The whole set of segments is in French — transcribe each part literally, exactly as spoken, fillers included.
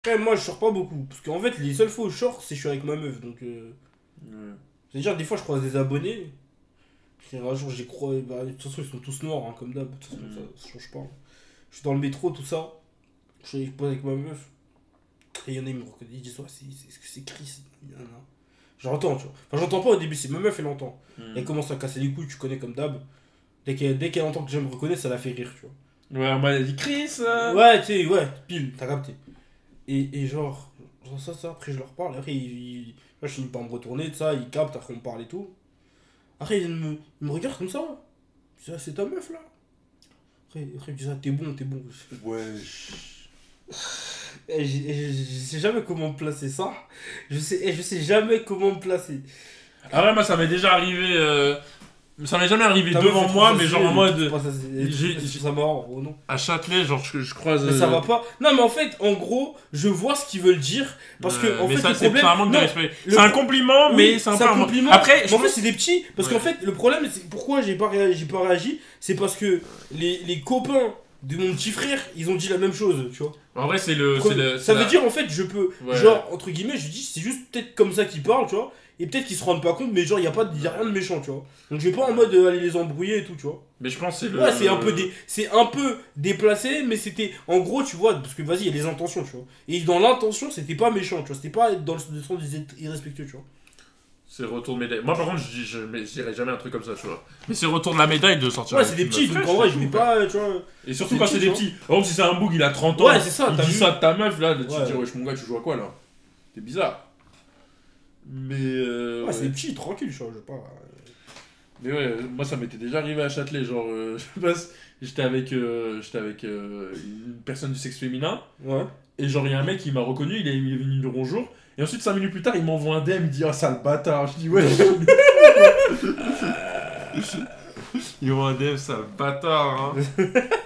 Après, moi, je sors pas beaucoup. Parce qu'en fait, les seules fois où je sors, c'est que je suis avec ma meuf. Donc, euh... Ouais. c'est-à-dire, des fois, je croise des abonnés. Puis un jour, j'ai croisé. Bah, de toute façon, ils sont tous noirs, hein, comme d'hab. De toute façon, Mm. ça, ça change pas. Hein. Je suis dans le métro, tout ça. Je suis avec avec ma meuf. Et il y en a, ils me reconnaissent. Ils disent, ouais, c'est est-ce que c'est Chris. Il y en a. J'entends, tu vois. Enfin, j'entends pas au début, c'est ma meuf, elle entend. Mm. Elle commence à casser les couilles, tu connais comme d'hab. Dès qu'elle dès qu'elle entend que je me reconnais, ça la fait rire, tu vois. Ouais, moi, elle a dit Chris euh... Ouais, tu sais, ouais, pile, t'as capté. Et, et genre, genre, ça, ça, après je leur parle, après ils, ils- là, je finis par me retourner, de ça, ils captent, après on parle et tout. Après ils me, ils me regardent comme ça. Je dis, ah, c'est ta meuf là. Après, après ils me disent, ah, t'es bon, t'es bon. Wesh. Et je, et je- je sais jamais comment placer ça. Je sais, et je sais jamais comment me placer. Ah ouais, moi, ça m'est déjà arrivé. Euh... Ça m'est jamais arrivé Ta devant meuf, elle moi, trouve ça mais genre stylé, en elle mode. trouve pas ça- elle j'ai- trouve ça marrant, oh non. À Châtelet, genre, je, je croise. Mais ça euh, va pas. Non, mais en fait, en gros, je vois ce qu'ils veulent dire. Parce que, ouais, en mais fait, ça, le c'est problème. c'est un manque de non, respect. le- C'est un compliment, Oui, mais c'est un peu un un manque- compliment. Après, je mais en fait, pense- c'est des petits. Parce Ouais. qu'en fait, le problème, c'est pourquoi j'ai pas, réagi, j'ai pas réagi. C'est parce que les, les copains de mon petit frère, ils ont dit la même chose, tu vois. En vrai, c'est le. Pre- c'est le- ça c'est veut la- dire, en fait, je peux. Ouais. Genre, entre guillemets, je dis, c'est juste peut-être comme ça qu'ils parlent, tu vois. Et peut-être qu'ils se rendent pas compte, mais genre, il y a, pas de- y a rien de méchant, tu vois. Donc, je vais pas en mode euh, aller les embrouiller et tout, tu vois. Mais je pense que c'est le. Ouais, c'est un peu dé- c'est un peu déplacé, mais c'était en gros, tu vois, parce que vas-y, il y a des intentions, tu vois. Et dans l'intention, c'était pas méchant, tu vois, c'était pas dans le le sens d'être irrespectueux, tu vois. C'est le retour de médaille. Moi, par contre, je, dis- je, mais je dirais jamais un truc comme ça, tu vois. Mais c'est le retour de la médaille de sortir. Ouais, avec c'est des une petits, meuf donc fraîche, en vrai, c'est je vais tout, pas, tu vois. Et surtout C'est quand des c'est petits, des tu petits. Par exemple, si c'est un boug, il a trente ans. Ouais, c'est ça, Il t'as dit vu. ça de ta meuf, là, tu te Ouais. dis, wesh, mon gars, tu joues à quoi, là? T'es bizarre. Mais. Euh, Ouais, c'est ouais. des petits, tranquille, tu vois, je vais pas. Mais ouais, moi, ça m'était déjà arrivé à Châtelet. Genre, euh, je passe. J'étais avec, euh, j'étais avec euh, une personne du sexe féminin. Ouais. Et genre, il y a un mec qui m'a reconnu, il est, il est venu me dire bonjour. Et ensuite, cinq minutes plus tard, il m'envoie un D M, il me dit, ah, sale bâtard. Je dis, ouais. Il m'envoie un D M, sale bâtard. Hein.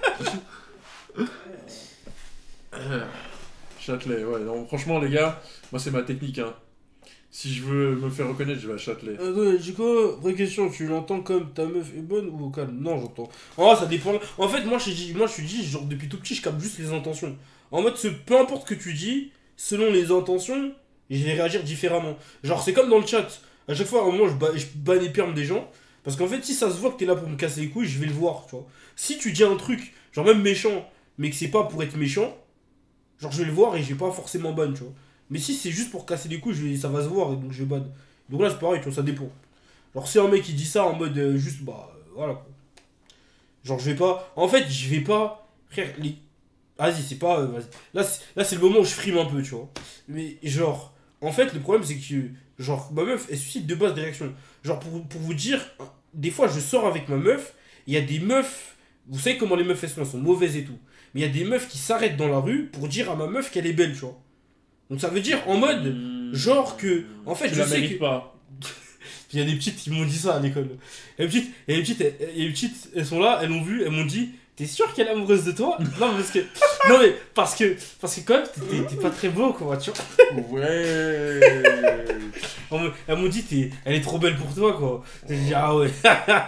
Euh, Châtelet, ouais. Non, franchement, les gars, moi, c'est ma technique. Hein. Si je veux me faire reconnaître, je vais à Châtelet. Euh, ouais, j'ai quoi? Vraie question, tu l'entends comme ta meuf est bonne ou au calme? Non, j'entends. Oh, ça dépend. En fait, moi, je dis, moi, je suis dit, genre, depuis tout petit, je capte juste les intentions. En mode, ce, peu importe ce que tu dis, selon les intentions, je vais réagir différemment. Genre, c'est comme dans le chat. À chaque fois, à un moment, je, ba je banne les permes des gens. Parce qu'en fait, si ça se voit que t'es là pour me casser les couilles, je vais le voir, tu vois. Si tu dis un truc, genre même méchant, mais que c'est pas pour être méchant, genre, je vais le voir et je vais pas forcément ban, tu vois. Mais si c'est juste pour casser les couilles, je vais- ça va se voir et donc je vais ban. Donc là, c'est pareil, tu vois, ça dépend. Genre, si un mec il dit ça en mode euh, juste, bah euh, voilà quoi. Genre, je vais pas. En fait, je vais pas. Frère, les. Vas-y, c'est pas. euh, vas-y. Là, c'est là, c'est le moment où je frime un peu, tu vois. Mais genre, en fait, le problème, c'est que. Genre, ma meuf, elle suscite de base des réactions. Genre, pour, pour vous dire, des fois, je sors avec ma meuf, il y a des meufs. Vous savez comment les meufs elles sont, elles sont mauvaises et tout. Mais il y a des meufs qui s'arrêtent dans la rue pour dire à ma meuf qu'elle est belle, tu vois. Donc ça veut dire en mode. Genre que. En fait, tu je la sais mérites que. pas. Il y a des petites qui m'ont dit ça à l'école. Et les petites, et les petites, elles, et les petites, elles sont là, elles l'ont vu, elles m'ont dit, t'es sûr qu'elle est amoureuse de toi? Non, parce que, non mais parce que, parce que quand même, t'es- t'es t'es pas très beau, quoi, tu vois. Ouais. On me- Elles m'ont dit, t'es, elle est trop belle pour toi, quoi. J'ai dit, ah ouais.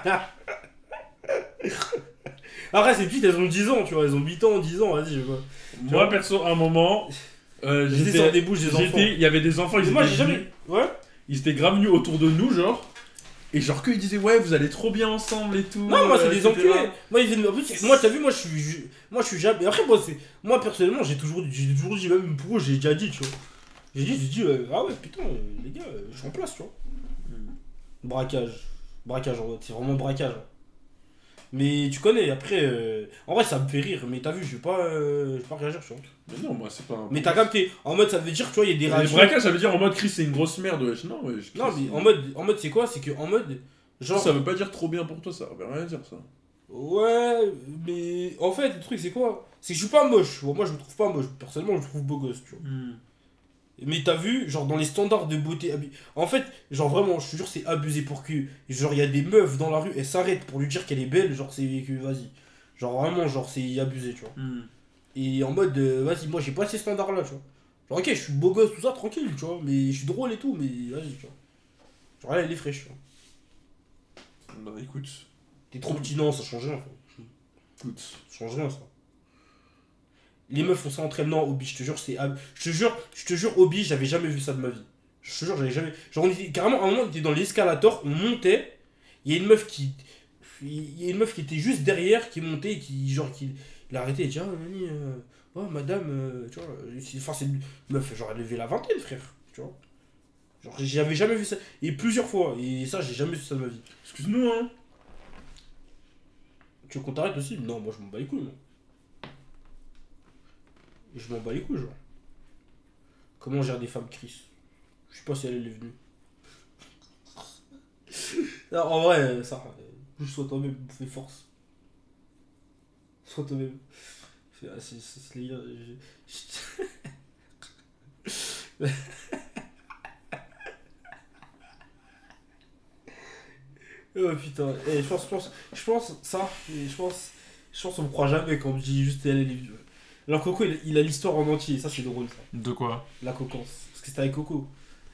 Après, ces petites, elles ont dix ans, tu vois, elles ont huit ans, dix ans, vas-y, je vois. Moi, perso, à un moment, euh, J'étais j'étais sur des bouches des enfants. j'étais- il y avait des enfants, ils Mais moi, étaient j'ai venus- jamais. Ouais? ils étaient grave venus autour de nous, genre. Et genre qu'ils disaient, ouais, vous allez trop bien ensemble et tout. Non, moi, c'est euh, des et cetera. enculés. Moi, ils viennent. En plus, moi, t'as vu, moi, je suis. je- Moi, je suis jamais. Après, moi, c'est. Moi, personnellement, j'ai toujours, j'ai toujours dit, même pour eux, j'ai déjà dit, tu vois. J'ai dit, j'ai dit, euh, ah ouais, putain, euh, les gars, euh, je suis en place, tu vois. Braquage. Braquage, en vrai, c'est vraiment braquage. hein. Mais tu connais, après. euh, En vrai, ça me fait rire, mais t'as vu, je vais pas, euh, je vais pas réagir, tu vois. Mais non, moi, c'est pas un. Mais t'as capté. En mode, ça veut dire, tu vois, il y a des Les réactions. braquages, ça veut dire en mode Chris, c'est une grosse merde, wesh. Non, wesh. Non, Chris, mais en mode, en mode c'est quoi? C'est que, en mode. Genre. Ça veut pas dire trop bien pour toi, ça veut rien dire, ça. Ouais, mais en fait, le truc c'est quoi? C'est que je suis pas moche. Bon, moi je me trouve pas moche. Personnellement, je me trouve beau gosse, tu vois. Mais t'as vu, genre dans les standards de beauté. habi- En fait, genre vraiment, je te jure, c'est abusé pour que. Genre, il y a des meufs dans la rue, elles s'arrêtent pour lui dire qu'elle est belle. Genre, c'est que vas-y. Genre, vraiment, genre, c'est abusé, tu vois. Et en mode, euh, vas-y, moi j'ai pas ces standards-là, tu vois. Genre, ok, je suis beau gosse, tout ça, tranquille, tu vois. Mais je suis drôle et tout, mais vas-y, tu vois. Genre, là, elle est fraîche, tu vois. Bah écoute. T'es trop petit, non, ça change rien, enfin. Écoute. Ça change rien, ça. Les meufs font ça entre elles, non, Obi, je te jure, c'est. ab- Je te jure, je te jure, Obi, j'avais jamais vu ça de ma vie. Je te jure, j'avais jamais. Genre, on était, carrément, à un moment, on était dans l'escalator, on montait, il y a une meuf qui. Il y a une meuf qui était juste derrière, qui montait, et qui, genre, qui. Il a arrêté, il dit, ah, Nani, euh, oh, madame, euh, tu vois, c'est- enfin, c'est une meuf, genre, elle avait la vingtaine, frère, tu vois. Genre, j'avais jamais vu ça, et plusieurs fois, et ça, j'ai jamais vu ça de ma vie. Excuse-nous, hein. Tu veux qu'on t'arrête aussi? Non, moi, je m'en bats les couilles, moi. Je m'en bats les couilles, genre. Comment on gère des femmes Chris? Je sais pas si elle elle est venue. Non, en vrai, euh, ça, euh, juste sois toi-même, fais force. Sois toi-même. Fais- ah, c'est c'est- c'est les gars, je- je- Oh putain, eh, je pense, je pense, je pense, ça, et je pense, je pense qu'on me croit jamais quand on me dit juste elle, elle est venue. Alors Coco, il, il a l'histoire en entier, ça c'est drôle ça. De quoi? La coquence. Parce que c'était avec Coco.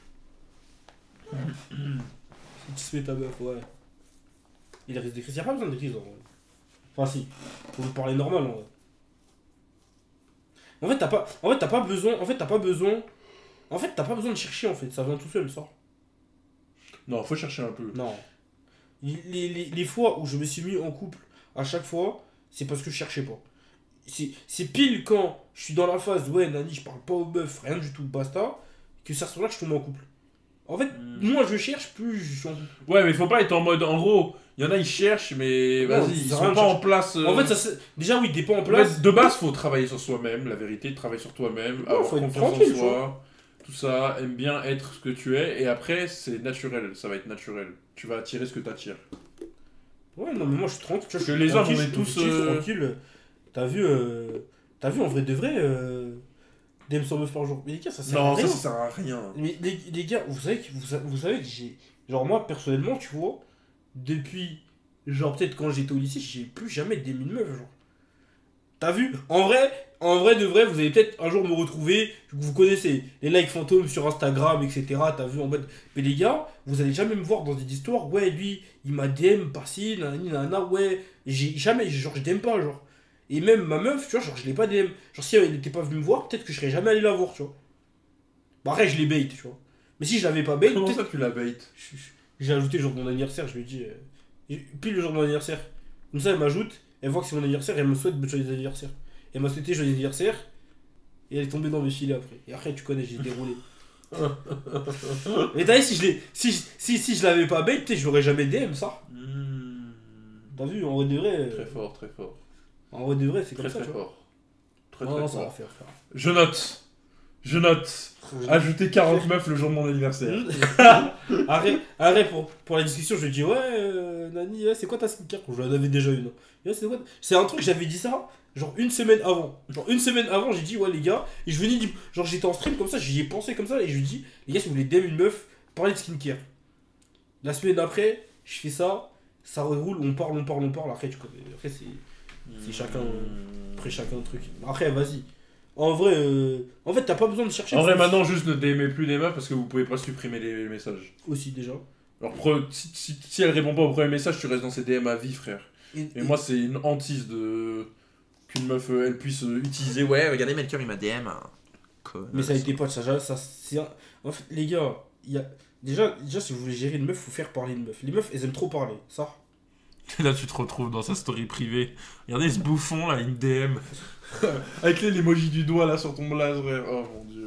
Tu se mets ta meuf, ouais. Il risque d'écrire. Il n'y a pas besoin d'écrire en vrai. Enfin, si. Faut vous parler normal en vrai. En fait, t'as pas, en fait, t'as pas besoin. En fait, t'as pas besoin. En fait, t'as pas besoin de chercher en fait. Ça vient tout seul, ça. Non, faut chercher un peu. Non. Les, les, les fois où je me suis mis en couple, à chaque fois, c'est parce que je cherchais pas. C'est c'est pile quand je suis dans la phase, ouais, Nani, je parle pas aux meufs, rien du tout, basta, que ça se là que je tombe en couple. En fait, Hmm. moins je cherche, plus je suis en couple. Ouais, mais faut pas être en mode. En gros, il y en a, ils cherchent, mais Non, vas-y, ça ils sert à sont rien pas de en chercher. place. euh, En fait, ça c'est- déjà, oui, t'es pas en en place. fait, de base, faut travailler sur soi-même, la vérité, travailler sur toi-même, Ouais, avoir faut être confiance en tranquille, soi, tout ça, aime bien être ce que tu es, et après, c'est naturel, ça va être naturel. Tu vas attirer ce que tu attires. Ouais, non, mais moi je suis tranquille. Tu vois, Parce que je suis les hommes, tranquille, on est je suis tous, objectif, euh, tranquille. T'as vu, euh, t'as vu en vrai de vrai, euh, D M cent meufs par jour. Mais les gars, ça sert à Non, rien. ça, ça sert à rien. Mais les, les gars, vous savez que, vous, sa- vous savez que j'ai. Genre, moi personnellement, tu vois, depuis. Genre, peut-être quand j'étais au lycée, j'ai plus jamais des mille meufs, genre. T'as vu? En vrai, en vrai de vrai, vous allez peut-être un jour me retrouver. Vous connaissez les likes fantômes sur Instagram, et cetera. T'as vu en mode. Mais les gars, vous allez jamais me voir dans des histoires. Ouais, lui, il m'a D M par-ci, nanani, nanana, ouais. J'ai jamais, genre, je D M pas, genre. Et même ma meuf, tu vois, genre, je l'ai pas D M. Genre, si elle n'était pas venue me voir, peut-être que je serais jamais allé la voir, tu vois. Bah, après, je l'ai bait, tu vois. Mais si je l'avais pas bait, Comment peut-être. ça, tu la bait? Je- je- J'ai ajouté le jour de mon anniversaire, je lui ai dit. euh, Pile le jour de mon anniversaire. Comme ça, elle m'ajoute, elle voit que c'est mon anniversaire, elle me souhaite joyeux anniversaire. Elle m'a souhaité joyeux anniversaire, et elle est tombée dans mes filets après. Et après, tu connais, j'ai déroulé. Et t'as vu, si je l'ai. Si, si, si je l'avais pas bait, peut-être je l'aurais jamais D M, ça. Hmm. T'as vu, en vrai de vrai. euh, Très fort, très fort. En vrai de vrai, c'est comme Très, ça, très tu vois. fort. Très, Non, très non, ça va fort. faire, frère. Je note. Je note. Ajouter quarante meufs le jour de mon anniversaire. arrête, arrête pour, pour la discussion, je lui dis ouais, euh, Nani, ouais, c'est quoi ta skincare? Je en avais déjà une. Ouais, c'est quoi ta- c'est un truc, j'avais dit ça, genre une semaine avant. Genre une semaine avant, j'ai dit ouais, les gars, et je venais, dire- genre j'étais en stream comme ça, j'y ai pensé comme ça, et je lui dis, les gars, si vous voulez D M une meuf, parlez de skincare. La semaine d'après, je fais ça, ça roule, on parle, on parle, on parle, après, tu connais. Après, c'est. C'est chacun- Hmm. Après, chacun un truc. Après, vas-y. En vrai, euh, en fait, t'as pas besoin de chercher. En vrai, faut- maintenant, juste ne D M plus des meufs parce que vous pouvez pas supprimer les messages. Aussi, déjà. Alors, pre- si, si, si elle répond pas au premier message, tu restes dans ses D M à vie, frère. Et, Et moi, c'est une hantise de qu'une meuf euh, elle puisse euh, utiliser. Ouais, regardez, Melchior il m'a D M. hein. Connasse. Mais ça a été pas de ça, ça c'est un- en fait les gars, il y a déjà déjà si vous voulez gérer une meuf, faut faire parler une meuf. Les meufs, elles aiment trop parler, ça. Là, tu te retrouves dans sa story privée. Regardez ce bouffon là, une D M. Avec les- l'emoji du doigt là sur ton blaze, frère. Oh mon dieu.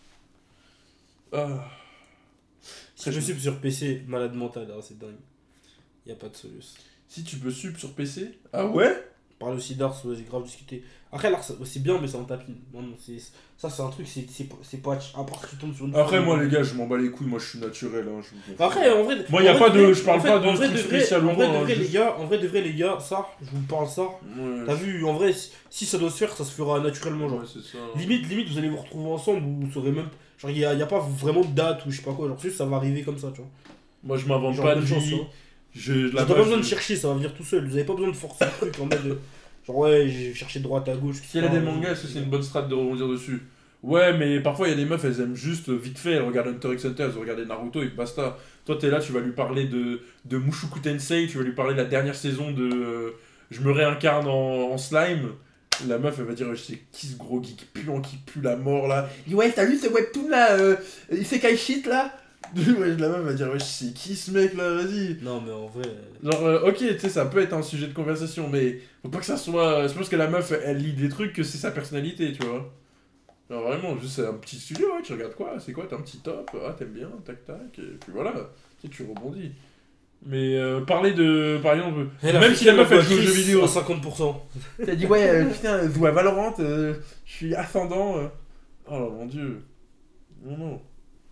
Ah. Si je suis sur P C, malade mental, hein, c'est dingue. Y a pas de solution. Si tu peux sub sur P C. Ah ouais? Parle aussi d'Ars, ouais, j'ai grave discuté. Après l'Ars, ouais, c'est bien, mais c'est en tapine. Non, non, c'est ça, c'est un truc, c'est c'est c'est pas à part que tu tombes sur une. Après, femme. moi, les gars, je m'en bats les couilles. Moi, je suis naturel. Hein, je... Bah, après, en vrai. Moi, y a en pas vrai de- vrai, je parle en fait- pas de en vrai trucs vrai- spécial En ou vrai quoi, de hein, vrai, les juste- gars, en vrai de vrai, les gars, ça, je vous parle ça. Ouais, T'as vu, en vrai, si, si ça doit se faire, ça se fera naturellement, genre. ouais, c'est ça. Limite, limite, vous allez vous retrouver ensemble, vous saurez même. Genre, il n'y a, y a pas vraiment de date ou je sais pas quoi, genre, juste ça va arriver comme ça, tu vois. Moi, je m'invente Genre, pas de bonne chance, vie. tu vois. Je, Genre, la t'as pas base, besoin de je- chercher, ça va venir tout seul. Vous avez pas besoin de forcer le truc en mode. de- Genre, ouais, j'ai cherché de droite à gauche. Si elle a des mangas, est-ce que c'est une bonne strat de rebondir dessus? Ouais, mais parfois il y a des meufs, elles aiment juste vite fait, elles regardent Hunter x Hunter, elles ont regardé Naruto et basta. Toi t'es là, tu vas lui parler de, de Mushoku Tensei, tu vas lui parler de la dernière saison de euh, Je me réincarne en, en slime. La meuf, elle va dire, je sais qui ce gros geek puant qui pue la mort là. Il dit, ouais, t'as vu ce webtoon là, euh, Isekai shit là. Ouais, la meuf va dire, ouais, je sais qui ce mec là, vas-y. Non, mais en vrai. Genre, euh, ok, tu sais, ça peut être un sujet de conversation, mais faut pas que ça soit. C'est parce que la meuf, elle lit des trucs que c'est sa personnalité, tu vois. Genre, vraiment, juste c'est un petit sujet, ouais, tu regardes quoi, c'est quoi, t'as un petit top, ah, t'aimes bien, tac tac, et puis voilà, tu sais, tu rebondis. Mais euh, parler de. Par exemple, Elle même si la meuf elle joue aux jeux à vidéo. cinquante pour cent. T'as dit, ouais, euh, putain, je joue à Valorant, euh, je suis ascendant. euh. Oh mon dieu. Non, non.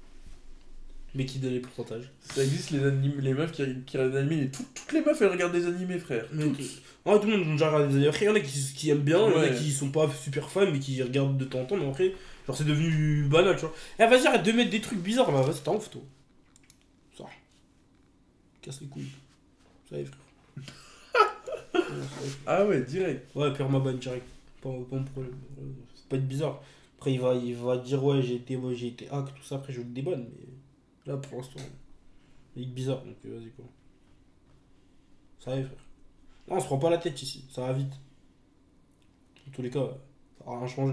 Mais qui donne les pourcentages? Ça existe les, anim- les meufs qui, qui regardent des animés, et tout- toutes les meufs elles regardent des animés, frère. Mais Toutes. tout... Ouais, tout le monde a déjà regardé des années. Après, il y en a qui, qui aiment bien, il y en a Ouais. qui sont pas super fans, mais qui regardent de temps en temps. Mais après, genre, c'est devenu banal, tu vois. Eh, vas-y, arrête de mettre des trucs bizarres là, vas-y, t'es ouf, toi. Ça. Casse les couilles. Ça y est, frère. Ouais, ça y est, frère. Ah ouais, direct. Ouais, perma ban direct. Pas, pas mon problème. Ouais, c'est pas être bizarre. Après, il va, il va dire, ouais, j'ai été, ouais, j'ai été hack, tout ça. Après, je le débanne, mais là, pour l'instant, il est bizarre, donc euh, vas-y, quoi. Ça y est, frère. Non, on se prend pas la tête ici, ça va vite. En tous les cas, ça va rien changer.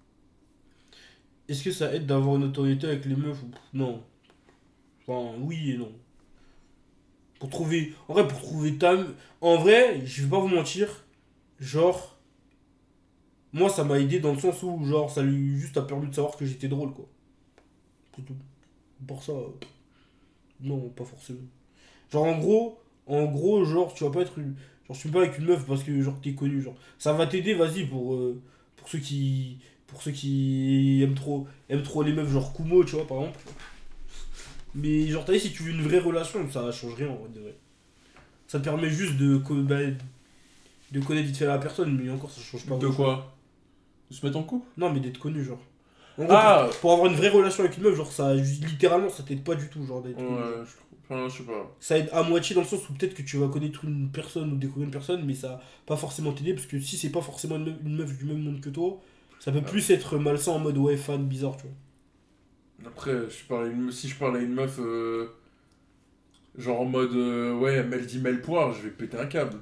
Est-ce que ça aide d'avoir une autorité avec les meufs ou... Non. Enfin, oui et non. Pour trouver... En vrai, pour trouver ta... En vrai, je vais pas vous mentir, genre... Moi, ça m'a aidé dans le sens où, genre, ça lui juste a permis de savoir que j'étais drôle, quoi. C'est tout. Pour ça... euh, Non, pas forcément. Genre, en gros... En gros, genre, tu vas pas être une... Genre, je suis pas avec une meuf parce que, genre, t'es connu, genre. Ça va t'aider, vas-y, pour... euh, pour ceux qui... Pour ceux qui aiment trop... Aiment trop les meufs, genre Kumo, tu vois, par exemple. Mais, genre, t'as dit, si tu veux une vraie relation, ça change rien, en vrai, de vrai. Ça te permet juste de... co- bah, de connaître vite fait la personne, mais encore, ça change pas. De grand-chose. quoi? De se mettre en couple? Non, mais d'être connu, genre. En gros, Ah pour, pour avoir une vraie relation avec une meuf, genre, ça... littéralement, ça t'aide pas du tout, genre, d'être connu, genre. Ouais, je trouve. Enfin, je sais pas. Ça aide à moitié dans le sens où peut-être que tu vas connaître une personne ou découvrir une personne, mais ça va pas forcément t'aider, parce que si c'est pas forcément une meuf, une meuf du même monde que toi, ça peut Ouais. plus être malsain en mode ouais, fan, bizarre, tu vois. Après, je parle à une... si je parle à une meuf, euh, genre en mode, euh, ouais, elle dit mêle poire, je vais péter un câble.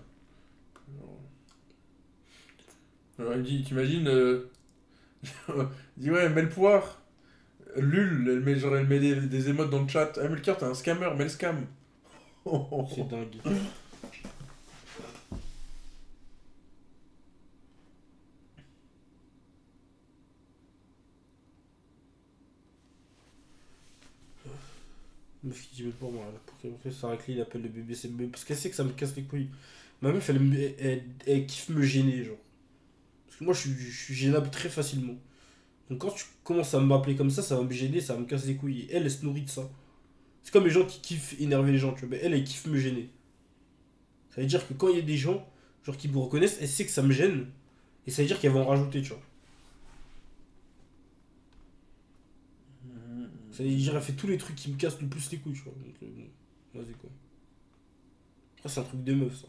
Alors, elle me dit, t'imagines, euh... elle dit, ouais, mêle poire. Lul, elle met, genre, elle met des, des émotes dans le chat. Ah, Melker, t'es un scammer, mets le scam. C'est dingue. Meuf qui dit mais pour moi, là, pour qu'elle fait sa raclée, il appelle le bébé, c'est bébé. Parce qu'elle sait que ça me casse les couilles. Ma meuf, elle, me- elle, elle- elle kiffe me gêner, genre. Parce que moi, je suis, je suis gênable très facilement. Donc quand tu commences à m'appeler comme ça, ça va me gêner, ça va me casser les couilles. Et elle, elle se nourrit de ça. C'est comme les gens qui kiffent énerver les gens, tu vois. Mais elle, elle kiffe me gêner. Ça veut dire que quand il y a des gens, genre, qui me reconnaissent, elle sait que ça me gêne. Et ça veut dire qu'elle va en rajouter, tu vois. Ça veut dire qu'elle fait tous les trucs qui me cassent le plus les couilles, tu vois. Donc, euh, bon, vas-y, quoi. Après, c'est un truc de meuf, ça.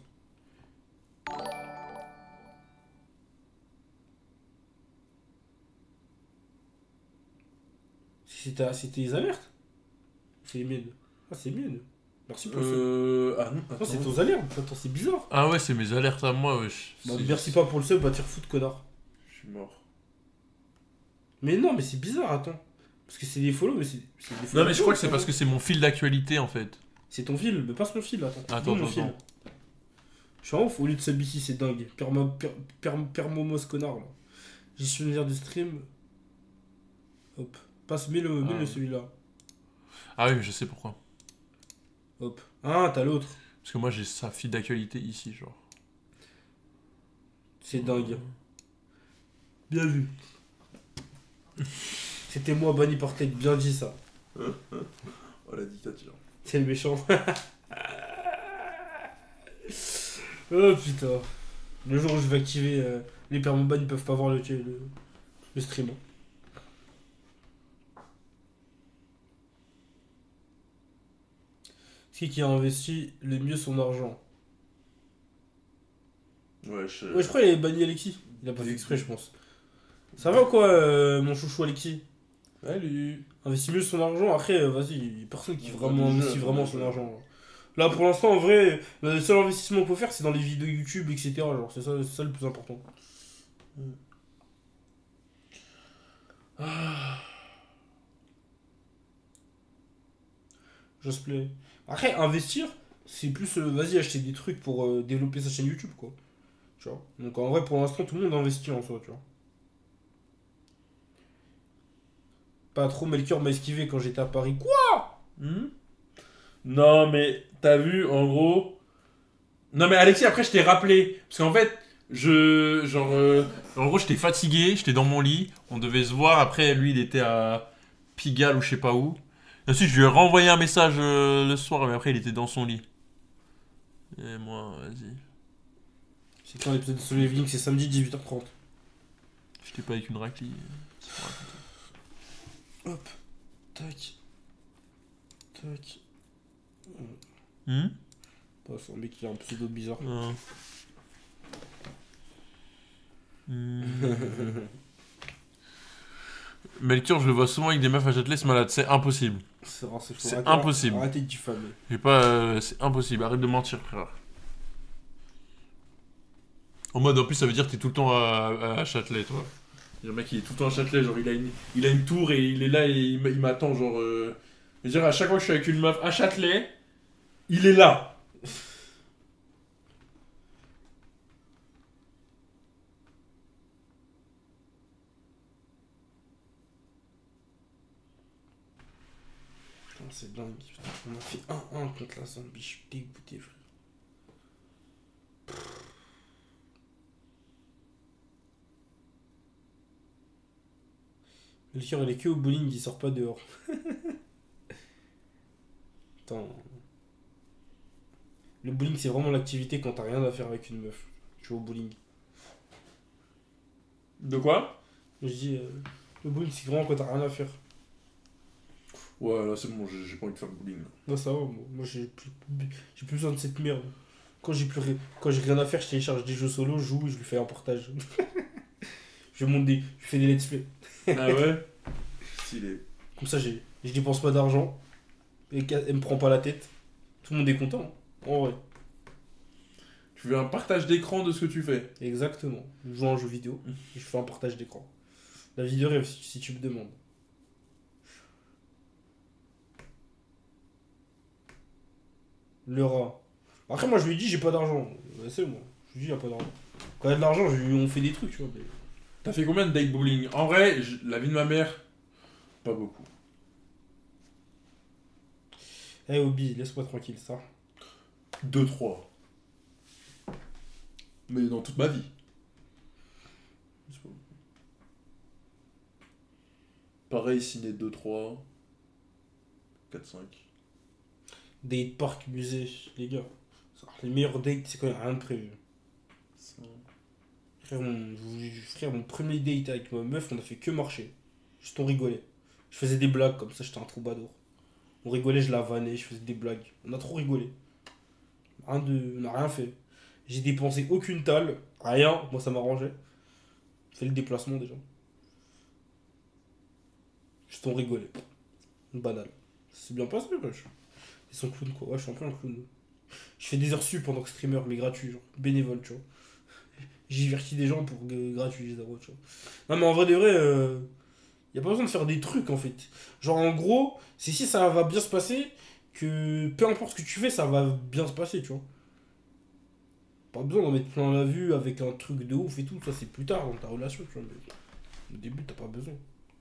C'est ta- c'est tes alertes? C'est les miennes. Ah, c'est les miennes. Merci pour ça. Euh... Ah non, Non, attends. c'est tes alertes. Attends, c'est bizarre. Ah ouais, c'est mes alertes à moi, wesh. Bah, C'est- merci pas pour le sub, va te faire foutre, connard. Je suis mort. Mais non, mais c'est bizarre, attends. Parce que c'est des follow, mais c'est c'est des follow. Non mais je crois que c'est parce que c'est mon fil d'actualité en fait. C'est ton fil, mais passe mon fil, attends. Attends, Donne mon attends, fil. attends. Je suis en ouf, au lieu de sub ici, c'est dingue. Perma, per, per, Permomos, connard, là. Gestionnaire de stream. Hop. Passe, mets-le, mets-le Ah. celui-là. Ah oui, mais je sais pourquoi. Hop. Ah, t'as l'autre. Parce que moi j'ai sa fil d'actualité ici, genre. C'est dingue. Bien vu. C'était moi banni par tête, bien dit ça. Oh la dictature. C'est le méchant. Oh putain. Le jour où je vais activer euh, les permoban, ils peuvent pas voir le, le, le stream. hein. C'est qui a investi le mieux son argent? Ouais, je... Ouais, je crois qu'il avait banni Alexis. Il a pas fait exprès, je pense. Ça va ou quoi, euh, mon chouchou Alexis? Salut. Investit mieux son argent, après, euh, vas-y, il y a personne qui Ouais, vraiment déjà, investit vraiment déjà. son argent. Là, pour l'instant, en vrai, le seul investissement qu'on peut faire, c'est dans les vidéos YouTube, et cetera. Genre, c'est ça, c'est ça le plus important. Ah. J'ose play. Après, investir, c'est plus, euh, vas-y, acheter des trucs pour euh, développer sa chaîne YouTube, quoi. Tu vois. Donc en vrai, pour l'instant, tout le monde investit en soi, tu vois. Pas trop, Melchior m'a esquivé quand j'étais à Paris. Quoi? Hmm. Non, mais t'as vu, en gros. Non, mais Alexis, après, je t'ai rappelé. Parce qu'en fait, je. Genre. euh, En gros, j'étais fatigué, j'étais dans mon lit, on devait se voir. Après, lui, il était à Pigalle ou je sais pas où. Ensuite, je lui ai renvoyé un message euh, le soir, mais après, il était dans son lit. Et moi, vas-y. C'est quand l'épisode de Solo Leveling? C'est samedi dix-huit heures trente. J'étais pas avec une raclie. c'est pour raconter. Hop. Tac. Tac. Hmm Bah, c'est un mec qui a un pseudo bizarre. Non. Hmm. Melchior, je le vois souvent avec des meufs à Châtelet, c'est malade, c'est impossible. C'est rare, c'est faux. C'est Arrêtez- impossible. Arrêtez de diffamer. J'ai pas, euh, c'est impossible, arrête de mentir, frère. En mode, en plus, ça veut dire que t'es tout le temps à, à Châtelet, toi. Le mec, il est tout le temps à Châtelet. Genre, il a une, il a une tour et il est là et il m- il m'attend. Genre. euh, Je veux dire, à chaque fois que je suis avec une meuf à Châtelet, il est là. Putain, c'est dingue. Putain, on a fait un un contre la zombie. Je suis dégoûté, frère. Le cœur, il est que au bowling, il sort pas dehors. Attends. Le bowling, c'est vraiment l'activité quand t'as rien à faire avec une meuf. Tu vas au bowling. De quoi? Je dis, euh, le bowling, c'est vraiment quand t'as rien à faire. Ouais, là, c'est bon, j'ai j'ai pas envie de faire le bowling. Là. Non, ça va, moi, moi j'ai plus, j'ai plus besoin de cette merde. Quand j'ai plus ri- quand j'ai rien à faire, je télécharge des jeux solo, je joue et je lui fais un portage. je monte des, je fais des let's play. Ah ouais? Stylé. Comme ça, j'ai, je dépense pas d'argent et qu'elle elle me prend pas la tête. Tout le monde est content. hein. En vrai. Tu veux un partage d'écran de ce que tu fais? Exactement. Je joue à un jeu vidéo et je fais un partage d'écran. La vie de rêve, si, si tu me demandes. Le rat. Après, moi, je lui dis, j'ai pas d'argent. Ouais, c'est moi. Je lui dis, y a pas d'argent. Quand il y a de l'argent, je lui- on fait des trucs, tu vois. mais- T'as fait combien de dates bowling? En vrai, j- la vie de ma mère, pas beaucoup. Eh, Obi, laisse-moi tranquille, ça. deux trois. Mais dans toute ma vie. C'est pas beaucoup. Pareil, ciné deux trois. quatre cinq. Date park, musée, les gars. Les meilleurs dates, c'est quand il n'y a rien de prévu. Frère mon, frère, mon premier date avec ma meuf, on a fait que marcher. Juste on rigolait. Je faisais des blagues comme ça, j'étais un troubadour. On rigolait, je la vannais, je faisais des blagues. On a trop rigolé. Rien de, on n'a rien fait. J'ai dépensé aucune talle, rien, moi ça m'arrangeait. J'ai fait le déplacement déjà. Juste on rigolait. Banal. C'est bien passé, wesh. Ils sont clowns quoi, ouais, je suis un peu un clown. Je fais des heures sup pendant que streamer, mais gratuit, genre, bénévole, tu vois. J'ai diverti des gens pour euh, gratuit, les euros, tu vois. Non, mais en vrai de vrai, euh, y a pas besoin de faire des trucs en fait. Genre, en gros, c'est si ça va bien se passer, que peu importe ce que tu fais, ça va bien se passer, tu vois. Pas besoin d'en mettre plein la vue avec un truc de ouf et tout, ça c'est plus tard dans ta relation, tu vois. Mais au début, t'as pas besoin.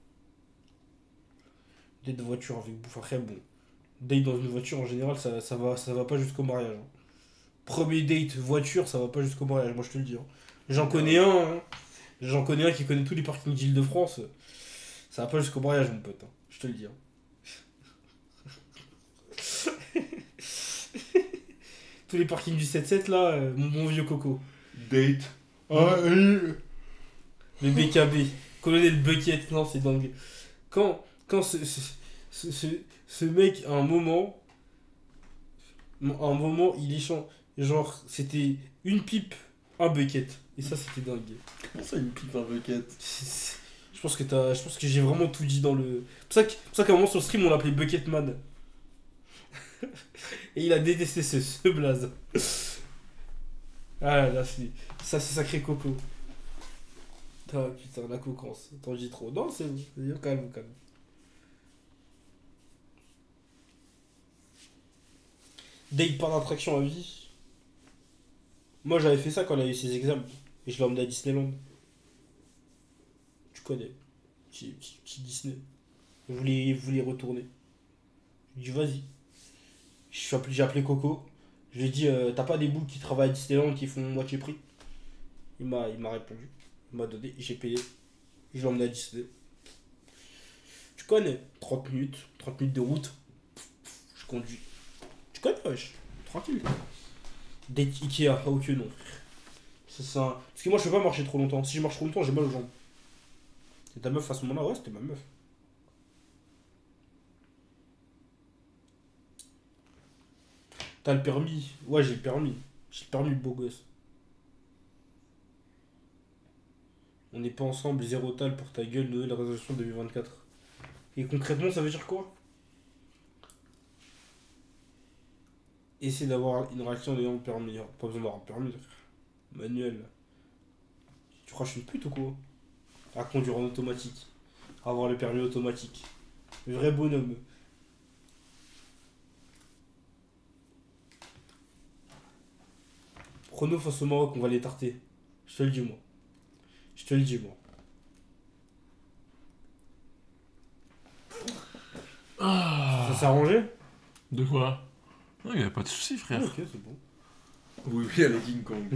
Date de voiture avec bouffe, après, bon. Date dans une voiture en général, ça, ça, va, ça va pas jusqu'au mariage. hein. Premier date voiture, ça va pas jusqu'au mariage, moi je te le dis. hein. J'en connais un, hein. J'en connais un qui connaît tous les parkings d'Île-de-France. Ça va pas jusqu'au mariage, mon pote. hein. Je te le dis. hein. Tous les parkings du sept sept là, euh, mon bon vieux coco. Date. Ah, euh, Le B K B. Colonel Bucket, non, c'est dingue. Quand, quand ce, ce, ce, ce, ce mec, à un moment, à un moment, il échange. Genre, c'était une pipe, un bucket. Et ça, c'était dingue. Comment ça, une pipe, un bucket? Je pense que t'as, je pense que j'ai vraiment tout dit dans le. C'est pour ça que- c'est pour ça qu'à un moment sur le stream, on l'appelait Bucketman. Et il a détesté ce, ce blaze. Ah là, c'est, ça, c'est sacré coco. Ah putain, la coquence. T'en dis trop. Non, c'est c'est- calme, calme. Date par d'attraction à vie. Moi, j'avais fait ça quand elle a eu ses examens. Et je l'ai emmené à Disneyland. Tu connais. Petit, petit, petit Disney. Je voulais, je voulais y retourner. Je lui ai dit, vas-y. Je suis appelé- J'ai appelé Coco. Je lui ai dit, euh, t'as pas des boules qui travaillent à Disneyland qui font moitié prix? Il m'a il m'a répondu. Il m'a donné. J'ai payé. Je l'ai emmené à Disney. Tu connais. trente minutes. trente minutes de route. Je conduis. Tu connais, wesh. Tranquille. Date Ikea. Ah, ok, non. C'est ça. Parce que moi, je peux pas marcher trop longtemps. Si je marche trop longtemps, j'ai mal aux jambes. C'est ta meuf à ce moment-là? Ouais, c'était ma meuf. T'as le permis? Ouais, j'ai le permis. J'ai le permis de beau gosse. On n'est pas ensemble, zéro tal pour ta gueule, nouvelle résolution deux mille vingt-quatre. Et concrètement, ça veut dire quoi? Essayer d'avoir une réaction en ayant le permis. Pas besoin d'avoir le permis, frère. Manuel. Tu crois que je suis une pute ou quoi? À conduire en automatique. À avoir le permis automatique. Vrai bonhomme. Chrono face au Maroc, on va les tarter. Je te le dis, moi. Je te le dis, moi. Ah. Ça s'est arrangé? De quoi? Non, il n'y avait pas de soucis, frère. Ah, ok, c'est bon. Oui, oui, elle est King Kong.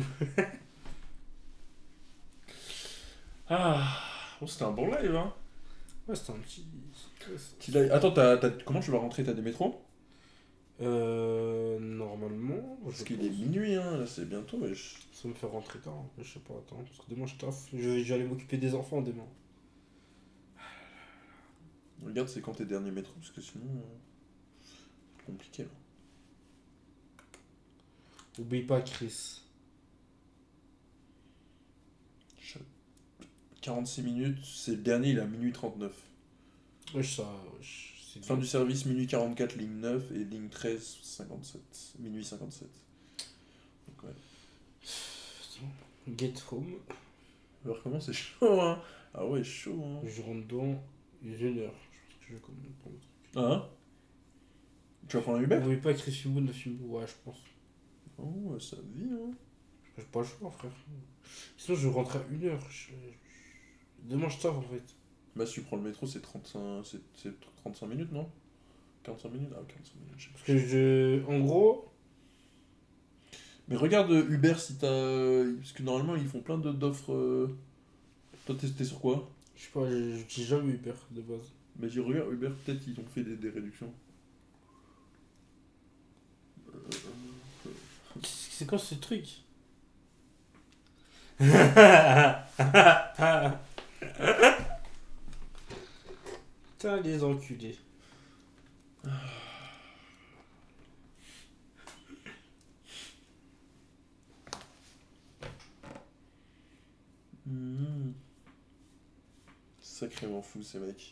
Ah, bon, c'était un bon live, hein. Ouais, c'était un petit. Petit live. Attends, t'as- t'as- comment tu vas rentrer? T'as des métros? Euh. Normalement. Parce je qu'il pense. est minuit, hein, là c'est bientôt, wesh. Ça me fait rentrer tard. Je sais pas, attends. Parce que demain je taffe. Je vais, je vais aller m'occuper des enfants demain. Regarde, c'est quand tes derniers métros, parce que sinon. euh, C'est compliqué, là. Oublie pas, Chris. Cha- quarante-six minutes, c'est le dernier, il est à minuit trente-neuf. Wesh, ça. Wesh, c'est Fin bien. du service, minuit quarante-quatre, ligne neuf, et ligne treize, cinquante-sept. Minuit cinquante-sept. Donc, ouais. Get home. Alors, comment c'est chaud, hein? Ah ouais, chaud, hein. Je rentre dans une heure. Je pense que je vais commander pour le truc. Hein? Tu vas prendre un Uber? Oublie pas, Chris Fimbo, neuf Fimbo. Ouais, je pense. Oh, ouais, ça vit, hein. J'ai pas le choix, frère. Sinon, je rentre à une heure. Je- je- Demain, je taffe en fait. Bah, si tu prends le métro, c'est trente-cinq, c'est, c'est trente-cinq minutes, non? quarante-cinq minutes? Ah, quarante-cinq minutes, je sais pas. Parce que je. En gros. Mais regarde euh, Uber si t'as. Parce que normalement, ils font plein de- d'offres. euh, Toi, t'es t'es sur quoi? Je sais pas, je- j'utilise jamais Uber de base. Mais j'ai regarde Uber, peut-être ils ont fait des, des réductions. C'est quoi ce truc? Putain, les enculés. Mhm. Sacrément fou ces mecs.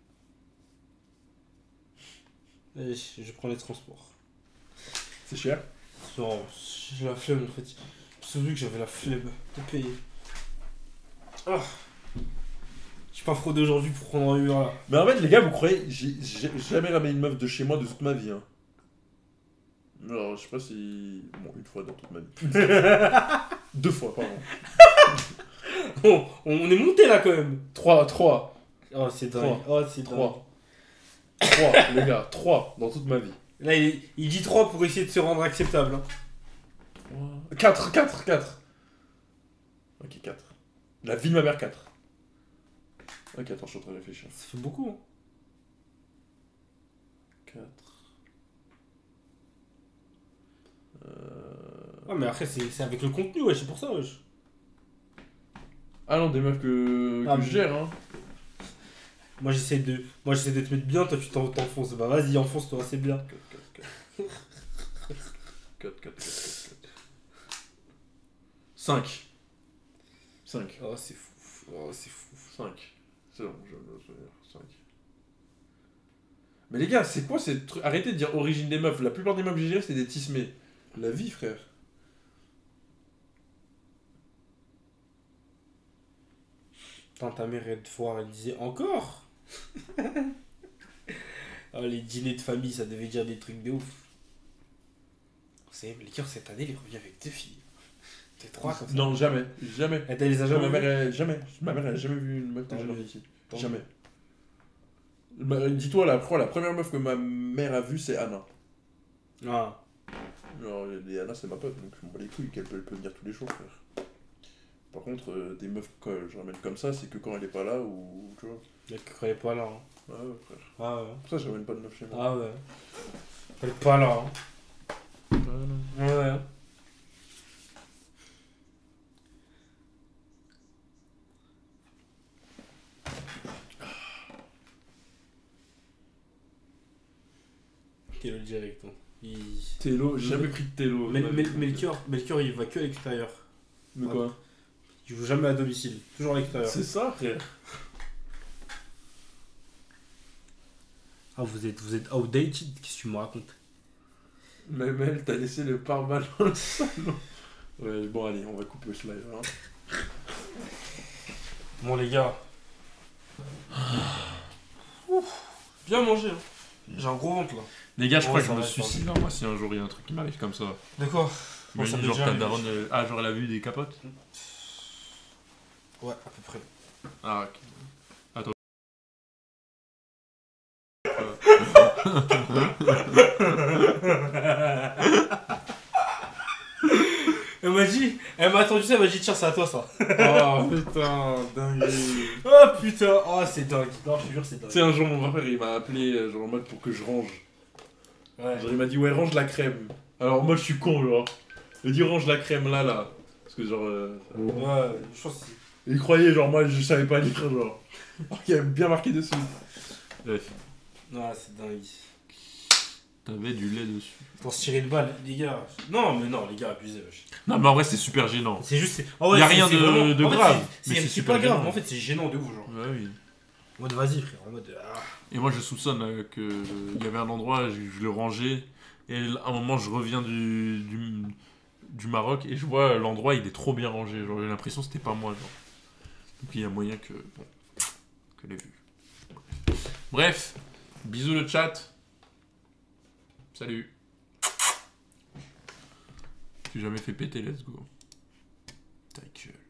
Allez, je prends les transports. C'est cher? Non, j'ai la flemme en fait. J'ai vu que j'avais la flemme de payer. Ah. Je suis pas fraudé aujourd'hui pour prendre un Uber là. Mais en fait, les gars, vous croyez, j'ai j'ai jamais ramené une meuf de chez moi de toute ma vie. Hein. Alors, je sais pas si. Bon, une fois dans toute ma vie. Deux fois, pardon. Bon, on est monté là quand même. Trois, trois. Oh, c'est dingue. Oh, c'est dingue. Trois. Trois, les gars, trois dans toute ma vie. Là, il, il dit trois pour essayer de se rendre acceptable. Hein. Quatre, quatre, quatre. Ok, quatre. La vie de ma mère, quatre. Ok, attends, je suis en train de réfléchir. Ça fait beaucoup. Hein. quatre. Euh... Ouais, mais après, c'est c'est avec le contenu, ouais, c'est pour ça, wesh. Ah non, des meufs que, Ah, que mais- je gère, hein. Moi, j'essaie de, moi, j'essaie de te mettre bien, toi, tu t'en- t'enfonces. Bah, vas-y, enfonce-toi, c'est bien. quatre, quatre, quatre, quatre. cinq. cinq. Oh, c'est fou. Oh, c'est fou. cinq. C'est bon, je me souviens. cinq. Mais les gars, c'est quoi ces trucs? Arrêtez de dire origine des meufs. La plupart des meufs que j'ai gérées, c'est des tismés. La vie, frère. Quand ta mère elle te voir, elle disait encore. Ah, les dîners de famille, ça devait dire des trucs de ouf. C'est les cœurs cette année, il revient avec deux filles. T'es trois comme ça. Non, jamais. Jamais. Et t'as les a Ma jamais mère, vues elle- jamais. Ma mère, elle a jamais vu une meuf que Tant j'ai mieux. ici. Tant Jamais. Bah, dis-toi, la, pro- la première meuf que ma mère a vue, c'est Anna. Ah. Alors, et Anna, c'est ma pote, donc je m'en bats les couilles qu'elle peut, elle peut venir tous les jours, frère. Par contre, euh, des meufs que je ramène comme ça, c'est que quand elle est pas là ou. Tu vois. Elle croyait pas là. Hein. Ouais, ouais, frère. Ah ouais. Pour ça, je ramène pas de meufs chez moi. Ah ouais. Elle est pas là. Hein. Ouais, ouais. Quel direct. Hein. Il... Télo, j'ai jamais pris de télo. Mais, dans ma mais, vie. mais le cœur, mais le cœur, il va que à l'extérieur. Mais quoi Il joue jamais à domicile. Toujours à l'extérieur. C'est ça, frère. Ah, vous êtes, vous êtes outdated. Qu'est-ce que tu me racontes? Même elle, t'as laissé le pare-balles dans le salon. Ouais, bon, allez, on va couper ce live. Hein. Bon, les gars. Ouf. Bien mangé. Hein. J'ai un gros ventre là. Les gars, je Ouais, crois que ça je me va, suicide, hein, moi, si un jour il y a un truc qui m'arrive comme ça. D'accord. Bon, ça Imagine, m'est genre, déjà ta arrivé. daronne. euh, Ah, genre, elle a vu des capotes. Ouais, à peu près. Ah, ok. Attends. Elle m'a dit, elle m'a attendu ça, elle m'a dit tiens c'est à toi ça. Oh putain, dingue. Oh putain, oh c'est dingue. Non je te jure c'est dingue. Tu sais, un jour, mon frère, il m'a appelé, euh, genre en mode pour que je range. Ouais. Genre, il m'a dit, ouais, range la crème. Alors, moi, je suis con, genre. Il dit, range la crème là, là. Parce que, genre. euh, Ouais, je pense que c'est... Il croyait, genre, moi, je savais pas lire, genre. Alors qu'il y avait bien marqué dessus. Bref, Non c'est dingue. t'avais du lait dessus. Pour se tirer une balle, les gars. Non mais non les gars abusez wesh. Non, mais en vrai, c'est super gênant. C'est juste. c'est- Oh, ouais, Y a c'est- rien c'est de- vraiment- de en fait, grave, c'est- mais C'est c'est c'est super pas grave, gênant. mais en fait c'est gênant de ouf genre. Ouais, oui. En mode vas-y frère, en mode. Ah. Et moi, je soupçonne euh, que il y avait un endroit, je, je le rangeais, et à un moment, je reviens du, du, du Maroc, et je vois euh, l'endroit, il est trop bien rangé. Genre, j'ai l'impression que c'était pas moi, genre. Donc, il y a moyen que. Bon. Que l'ai vu. Bref, bisous le chat. Salut. Tu jamais fait péter, let's go. Ta gueule.